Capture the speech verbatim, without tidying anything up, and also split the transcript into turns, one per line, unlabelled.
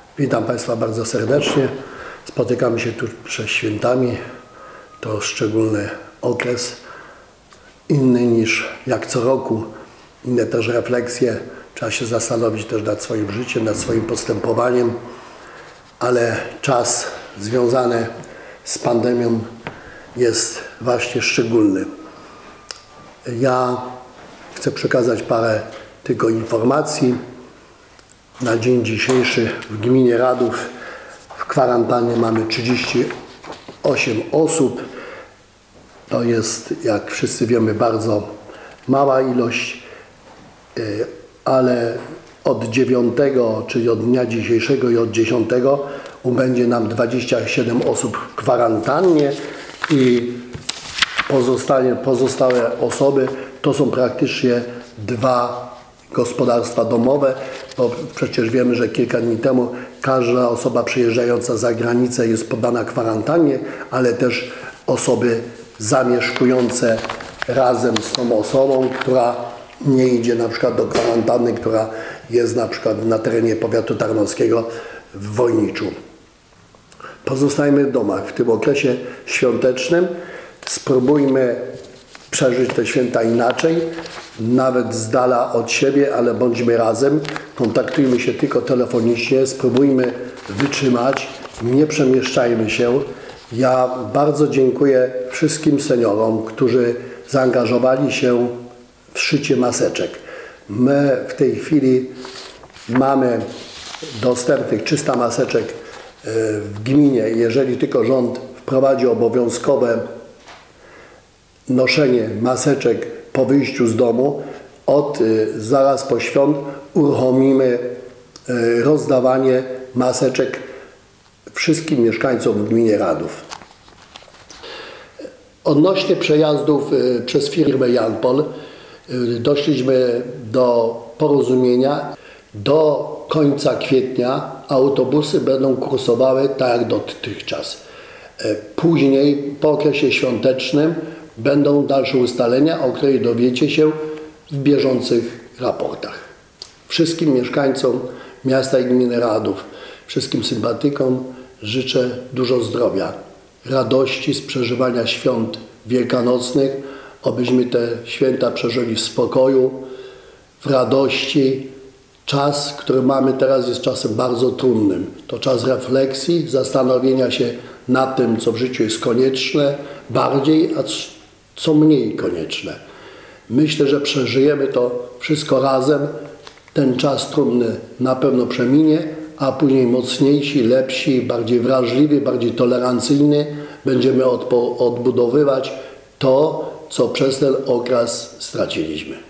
Witam Państwa bardzo serdecznie. Spotykamy się tu przed świętami. To szczególny okres, inny niż jak co roku. Inne też refleksje. Trzeba się zastanowić też nad swoim życiem, nad swoim postępowaniem. Ale czas związany z pandemią jest właśnie szczególny. Ja chcę przekazać parę tylko informacji. Na dzień dzisiejszy w gminie Radów w kwarantannie mamy trzydzieści osiem osób. To jest, jak wszyscy wiemy, bardzo mała ilość, ale od dziewiątego, czyli od dnia dzisiejszego i od dziesiątego ubędzie nam dwadzieścia siedem osób w kwarantannie i pozostałe, pozostałe osoby to są praktycznie dwa gospodarstwa domowe, bo przecież wiemy, że kilka dni temu każda osoba przyjeżdżająca za granicę jest poddana kwarantannie, ale też osoby zamieszkujące razem z tą osobą, która nie idzie na przykład do kwarantanny, która jest na przykład na terenie powiatu tarnowskiego w Wojniczu. Pozostajmy w domach. W tym okresie świątecznym spróbujmy przeżyć te święta inaczej, nawet z dala od siebie, ale bądźmy razem, kontaktujmy się tylko telefonicznie, spróbujmy wytrzymać, nie przemieszczajmy się. Ja bardzo dziękuję wszystkim seniorom, którzy zaangażowali się w szycie maseczek. My w tej chwili mamy dostępnych trzysta maseczek w gminie. Jeżeli tylko rząd wprowadzi obowiązkowe noszenie maseczek po wyjściu z domu, od zaraz po świąt uruchomimy rozdawanie maseczek wszystkim mieszkańcom w gminie Radów. Odnośnie przejazdów przez firmę Janpol doszliśmy do porozumienia. Do końca kwietnia autobusy będą kursowały tak jak dotychczas. Później, po okresie świątecznym, będą dalsze ustalenia, o których dowiecie się w bieżących raportach. Wszystkim mieszkańcom miasta i gminy Radów, wszystkim sympatykom życzę dużo zdrowia, radości z przeżywania świąt wielkanocnych, abyśmy te święta przeżyli w spokoju, w radości. Czas, który mamy teraz, jest czasem bardzo trudnym. To czas refleksji, zastanowienia się nad tym, co w życiu jest konieczne, bardziej, a co mniej konieczne. Myślę, że przeżyjemy to wszystko razem. Ten czas trudny na pewno przeminie, a później mocniejsi, lepsi, bardziej wrażliwi, bardziej tolerancyjni będziemy odbudowywać to, co przez ten okres straciliśmy.